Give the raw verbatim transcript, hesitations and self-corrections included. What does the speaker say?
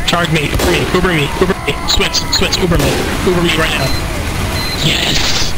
Charge me, Uber me, Uber me, Uber me. Switch, switch, Uber me. Uber me right now. Yes!